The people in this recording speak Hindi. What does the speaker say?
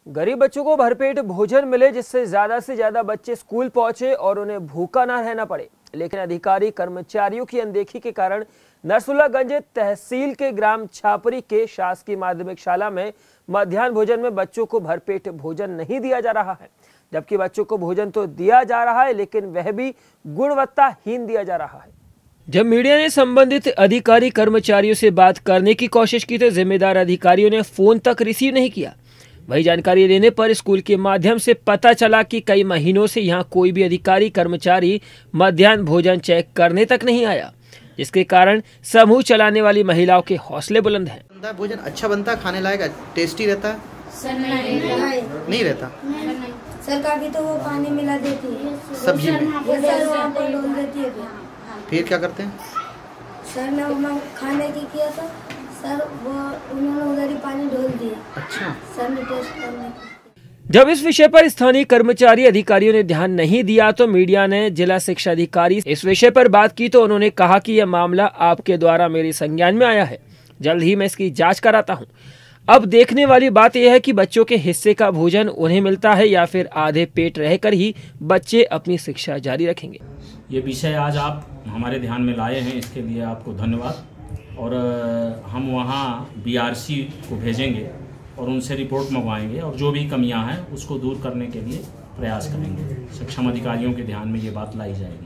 गरीब बच्चों को भरपेट भोजन मिले जिससे ज्यादा बच्चे स्कूल पहुंचे और उन्हें भूखा ना रहना पड़े, लेकिन अधिकारी कर्मचारियों की अनदेखी के कारण नरसुल्लागंज तहसील के ग्राम छापरी के शासकीय माध्यमिक शाला में मध्याह्न भोजन में बच्चों को भरपेट भोजन नहीं दिया जा रहा है। जबकि बच्चों को भोजन तो दिया जा रहा है लेकिन वह भी गुणवत्ताहीन दिया जा रहा है। जब मीडिया ने संबंधित अधिकारी कर्मचारियों से बात करने की कोशिश की तो जिम्मेदार अधिकारियों ने फोन तक रिसीव नहीं किया। वही जानकारी लेने पर स्कूल के माध्यम से पता चला कि कई महीनों से यहां कोई भी अधिकारी कर्मचारी मध्याह्न भोजन चेक करने तक नहीं आया, जिसके कारण समूह चलाने वाली महिलाओं के हौसले बुलंद हैं। भोजन अच्छा बनता है, खाने लायक टेस्टी रहता है? सर नहीं रहता सर, काफी तो वो पानी मिला देती है सब्जी में, सर वहाँ पर डोल देती है। फिर क्या करते हैं? सर ने वहाँ खाने की किया था सर, वो उन्होंने उधर ही पानी डोल दिया। अच्छा सर ने टेस्ट करने। जब इस विषय पर स्थानीय कर्मचारी अधिकारियों ने ध्यान नहीं दिया तो मीडिया ने जिला शिक्षा अधिकारी इस विषय पर बात की तो उन्होंने कहा कि यह मामला आपके द्वारा मेरे संज्ञान में आया है, जल्द ही मैं इसकी जांच कराता हूं। अब देखने वाली बात यह है कि बच्चों के हिस्से का भोजन उन्हें मिलता है या फिर आधे पेट रहकर ही बच्चे अपनी शिक्षा जारी रखेंगे। ये विषय आज आप हमारे ध्यान में लाए हैं, इसके लिए आपको धन्यवाद। और हम वहाँ BRC को भेजेंगे और उनसे रिपोर्ट मंगवाएंगे और जो भी कमियां हैं उसको दूर करने के लिए प्रयास करेंगे। सक्षम अधिकारियों के ध्यान में ये बात लाई जाएगी।